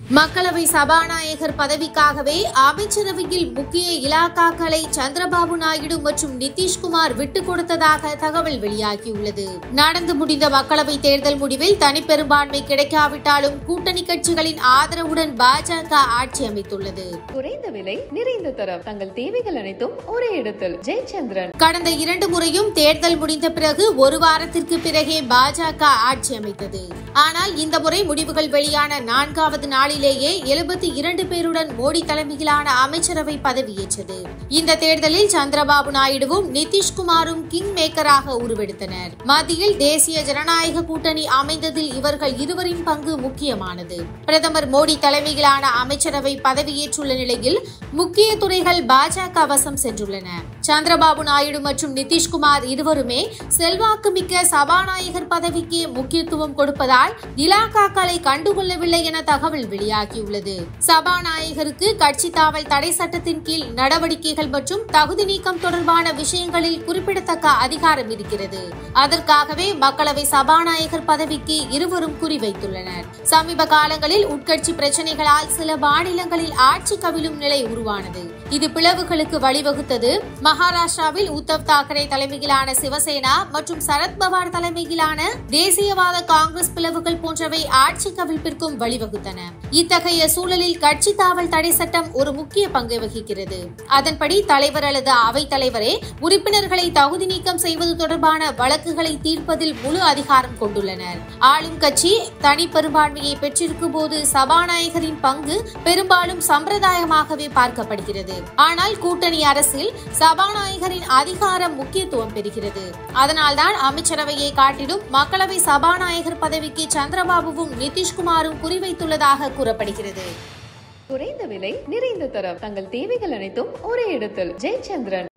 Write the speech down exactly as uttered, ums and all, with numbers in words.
மக்களவை சபாநாயகர் பதவிக்காகவே அமைச்சரவையில் முக்கிய இலாக்காக்களை சந்திரபாபு நாயுடு மற்றும் நிதிஷ்குமார் விட்டுக் கொடுத்ததாக தகவல் வெளியாகியுள்ளது. நடந்து முடிந்த மக்களவை தேர்தல் முடிவில் தனிப்பெரும்பான்மை கிடைக்காவிட்டாலும் கூட்டணி கட்சிகளின் ஆதரவுடன் பாஜக ஆட்சி அமைத்துள்ளது. குறைந்த விலை நிறைந்த தரம் தங்கள் தேவைகள் அனைத்தும் ஒரே இடத்தில். ஜெயச்சந்திரன். கடந்த இரண்டு முறையும் தேர்தல் முடிந்த பிறகு ஒரு வாரத்திற்கு பிறகே பாஜக ஆட்சி அமைத்தது. ஆனால் இந்த முறை முடிவுகள் வெளியான நான்காவது நாளில் எழுபத்தி இரண்டு பேருடன் மோடி தலைமையிலான அமைச்சரவை பதவியேற்றது. இந்த தேர்தலில் சந்திரபாபு நாயுடுவும் நிதிஷ்குமாரும் கிங் மேக்கராக உருவெடுத்தனர். மத்தியில் தேசிய ஜனநாயக கூட்டணி அமைந்ததில் இவர்கள் இருவரின் பங்கு முக்கியமானது. பிரதமர் மோடி தலைமையிலான அமைச்சரவை பதவியேற்றுள்ள நிலையில் முக்கிய துறைகள் பாஜக வசம் சென்றுள்ளன. சந்திரபாபு நாயுடு மற்றும் நிதிஷ்குமார் இருவருமே செல்வாக்கு மிக்க சபாநாயகர் பதவிக்கு முக்கியத்துவம் கொடுப்பதால் இலாக்காக்களை கண்டுகொள்ளவில்லை என தகவல் வெளியாகியுள்ளது. சபாநாயகருக்கு கட்சி தாவல் தடை சட்டத்தின் கீழ் நடவடிக்கைகள் மற்றும் தகுதி நீக்கம் தொடர்பான விஷயங்களில் குறிப்பிடத்தக்க அதிகாரம் இருக்கிறது. அதற்காகவே மக்களவை சபாநாயகர் பதவிக்கு இருவரும் குறிவைத்துள்ளனர். சமீப காலங்களில் உட்கட்சி பிரச்சனைகளால் சில மாநிலங்களில் ஆட்சி கவிழும் நிலை உருவானது. இது பிளவுகளுக்கு வழிவகுத்தது. மகாராஷ்டிராவில் உத்தவ் தாக்கரே தலைமையிலான சிவசேனா மற்றும் சரத்பவார் தலைமையிலான தேசியவாத காங்கிரஸ் பிளவுகள் போன்றவை ஆட்சி கவிழ்ப்பிற்கும் வழிவகுத்தன. இத்தகைய சூழலில் கட்சி தாவல் தடை சட்டம் ஒரு முக்கிய பங்கை வகிக்கிறது. அதன்படி தலைவர் அல்லது அவைத் தலைவரே உறுப்பினர்களை தகுதி நீக்கம் செய்வது தொடர்பான வழக்குகளை தீர்ப்பதில் முழு அதிகாரம் கொண்டுள்ளனர். ஆளும் கட்சி தனி பெரும்பான்மையை பெற்றிருக்கும் போது சபாநாயகரின் பங்கு பெரும்பாலும் சம்பிரதாயமாகவே பார்க்கப்படுகிறது. ஆனால் கூட்டணி அரசில் சபாநாயகரின் அதிகாரம் முக்கியத்துவம் பெறுகிறது. அதனால்தான் அமைச்சரவையை காட்டிலும் மக்களவை சபாநாயகர் பதவிக்கு சந்திரபாபுவும் நிதிஷ்குமாரும் குறிவைத்துள்ளதாக கூறப்படுகிறது. குறைந்த விலை நிறைந்த தரம் தங்கள் தேவைகள் அனைத்தும் ஒரே இடத்தில். ஜெயச்சந்திரன்.